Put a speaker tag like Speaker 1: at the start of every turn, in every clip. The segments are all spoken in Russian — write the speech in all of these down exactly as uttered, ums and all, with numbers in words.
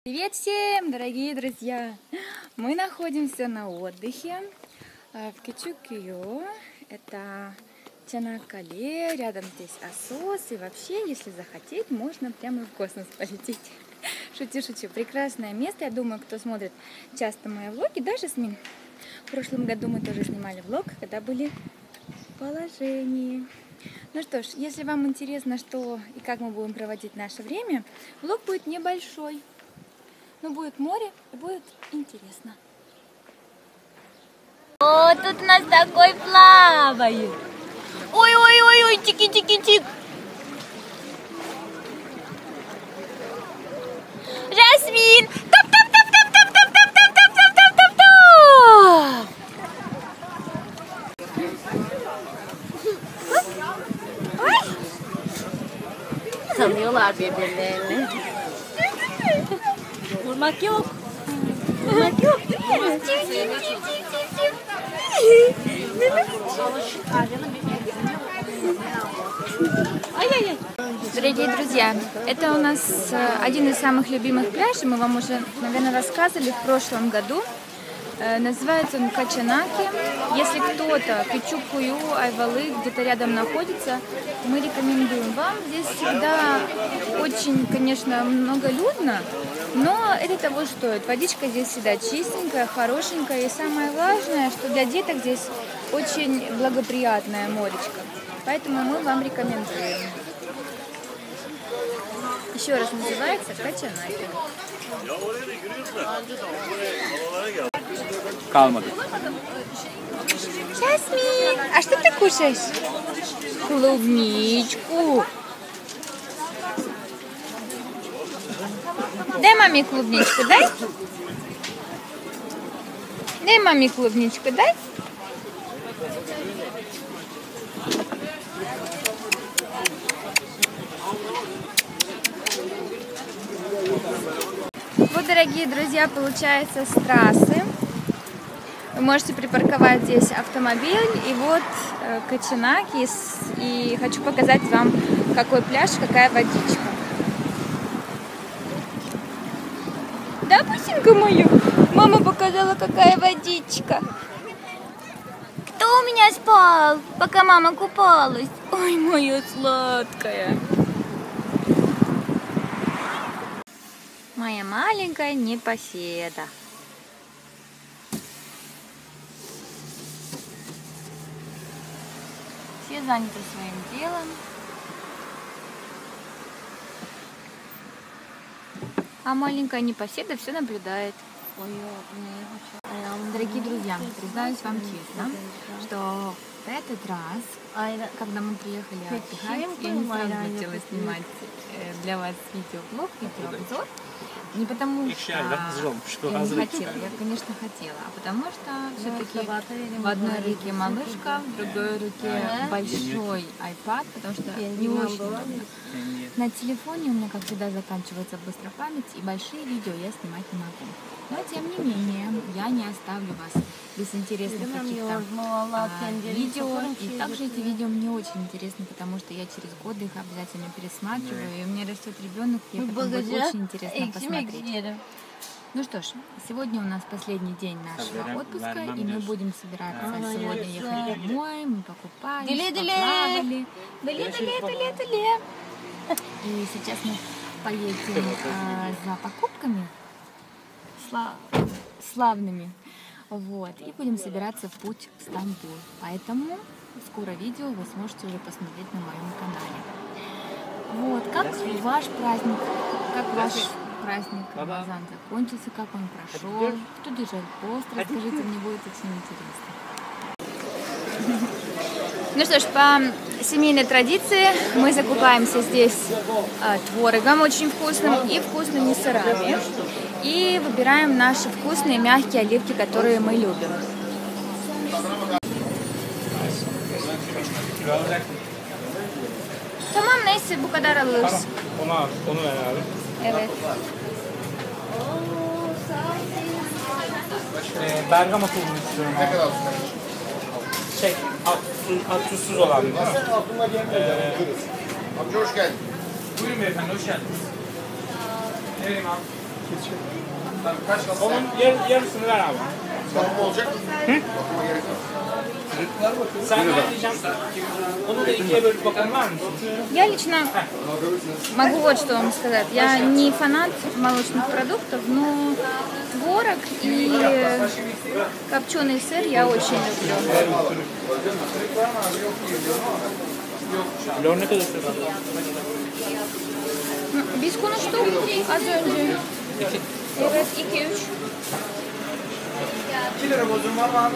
Speaker 1: Привет всем, дорогие друзья! Мы находимся на отдыхе в Кичуккиё. Это Чанаккале, рядом здесь Асос. И вообще, если захотеть, можно прямо в космос полететь. Шучу, шучу. Прекрасное место. Я думаю, кто смотрит часто мои влоги, да, Жасмин? В прошлом году мы тоже снимали влог, когда были в положении. Ну что ж, если вам интересно, что и как мы будем проводить наше время, влог будет небольшой. Но будет море и будет интересно. О, тут у нас такой плавает. Ой-ой-ой-ой, тики-тики-тик. Жасмин! Топ-топ-топ-топ-топ-топ-топ-топ-топ!
Speaker 2: Sanıyorlar birbirlerini. Vurmak yok. Vurmak yok değil mi? Ай-яй-яй.
Speaker 1: Дорогие друзья, это у нас один из самых любимых пляжей. Мы вам уже, наверное, рассказывали в прошлом году. Называется он Качанаки. Если кто-то Кичуккиё, Айвалы где-то рядом находится, мы рекомендуем вам. Здесь всегда очень, конечно, многолюдно, но это того стоит. Водичка здесь всегда чистенькая, хорошенькая. И самое важное, что для деток здесь очень благоприятная моречка. Поэтому мы вам рекомендуем. Еще раз называется Качанаки.
Speaker 3: Kalmadı.
Speaker 1: Жасмин, а что ты кушаешь? Клубничку. Дай маме клубничку, дай. Дай маме клубничку, дай. Вот, дорогие друзья, получается, с трассы вы можете припарковать здесь автомобиль. И вот э, Качанаки. И хочу показать вам, какой пляж, какая водичка. Да, бусинка моя? Мама показала, какая водичка. Кто у меня спал, пока мама купалась? Ой, моя сладкая. Моя маленькая непоседа. Все заняты своим делом. А маленькая непоседа все наблюдает. Дорогие друзья, признаюсь вам честно, что в этот раз, когда мы приехали отдыхать, я не сразу хотела снимать для вас видеоблог, видеообзор. Не потому что я не хотела, я, конечно, хотела, а потому что все-таки в одной руке малышка, в другой руке большой iPad, потому что не очень удобно. На телефоне у меня, как всегда, заканчивается быстро память, и большие видео я снимать не могу. Но, тем не менее, я не оставлю вас без интересных каких-то а, видео. И также эти видео мне очень интересны, потому что я через годы их обязательно пересматриваю, и у меня растет ребенок, и это будет очень интересно посмотреть. Ну что ж, сегодня у нас последний день нашего отпуска, и мы будем собираться сегодня ехать домой, мы покупались, поплавали. И сейчас мы поедем а, за покупками сла славными, вот, и будем собираться в путь в Стамбул. Поэтому скоро видео вы сможете уже посмотреть на моем канале. Вот, как ваш праздник, как ваш праздник Рамазан закончился, как он прошел, кто держал пост, расскажите, мне будет очень интересно. Ну что ж, по семейной традиции мы закупаемся здесь э, творогом очень вкусным и вкусными сырами. И выбираем наши вкусные мягкие оливки, которые мы любим. Tamam, neyse bu kadar alırız.
Speaker 3: Onu al, onu ver abi.
Speaker 1: Evet.
Speaker 3: Ee, Bergama tuzunu istiyorum. Ne kadar olsun? Şey, at, tuzsuz olan değil mi? Ee,
Speaker 4: Amca hoş geldin.
Speaker 3: Buyurun beyefendi, hoş geldiniz. Ne vereyim abi? kesecek. Onun yar, yarısını ver abi.
Speaker 4: Bakım olacak mı?
Speaker 3: Hı?
Speaker 4: Bakıma gerek yok.
Speaker 3: Sen ne diyeceksin? Onu da ikiye bölüp bakım var mısın?
Speaker 1: Я лично могу вот что вам сказать. Я не фанат молочных продуктов, но творог и копченый сыр я очень люблю.
Speaker 3: Lor ne kadar sürer?
Speaker 1: Biz konuştuk az önce. Evet, iki üç.
Speaker 4: iki lira bozum var mı abi?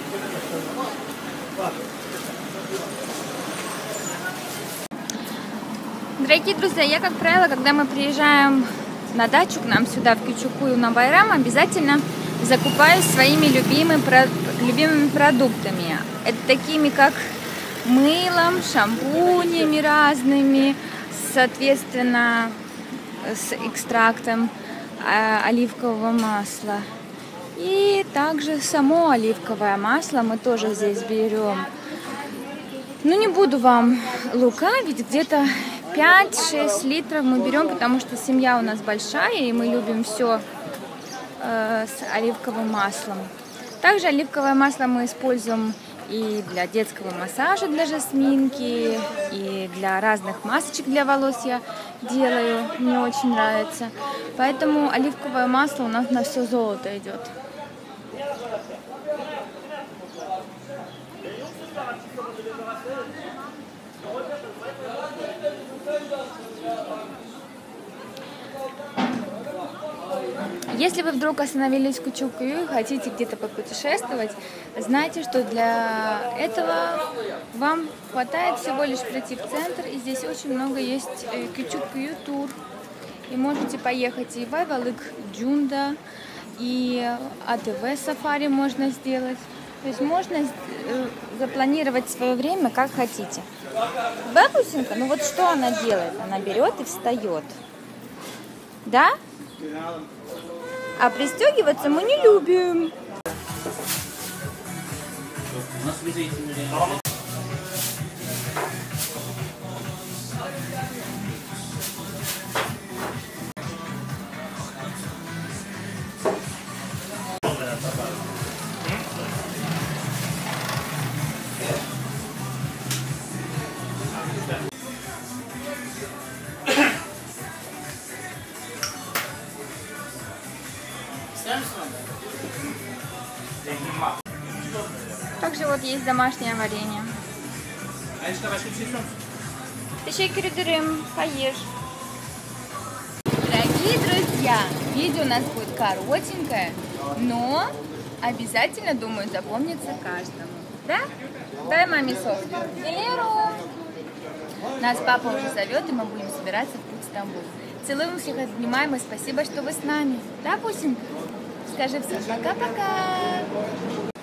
Speaker 1: Дорогие друзья, я, как правило, когда мы приезжаем на дачу к нам сюда, в Кючукую, на Байрам, обязательно закупаюсь своими любимыми, любимыми продуктами. Это такими, как мылом, шампунями разными, соответственно, с экстрактом оливкового масла. И также само оливковое масло мы тоже здесь берем. Ну, не буду вам лукавить, где-то пять-шесть литров мы берем, потому что семья у нас большая, и мы любим все э, с оливковым маслом. Также оливковое масло мы используем и для детского массажа, для жасминки, и для разных масочек для волос я делаю, мне очень нравится. Поэтому оливковое масло у нас на все золото идет. Если вы вдруг остановились в Кючукую и хотите где-то попутешествовать, знайте, что для этого вам хватает всего лишь прийти в центр, и здесь очень много есть Кючукую тур. И можете поехать и в Айвалык Джунда, и АТВ сафари можно сделать. То есть можно запланировать свое время как хотите. Бабусенька, ну вот что она делает? Она берет и встает. Да? А пристегиваться мы не любим. Также вот есть домашнее варенье. Teşekkür ederim. Hayır. Дорогие друзья, видео у нас будет коротенькое, но обязательно, думаю, запомнится каждому. Да? Дай маме Софью. Леру. Нас папа уже зовет, и мы будем собираться в путь в Стамбул. Целуем всех, обнимаем, и спасибо, что вы с нами. Да, Пусенька? Скажи всем пока-пока.